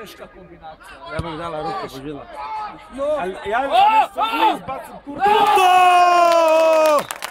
teška kombinacija. Ja bih dala ruku po žilama. No. Ali ja izbacim kurdu.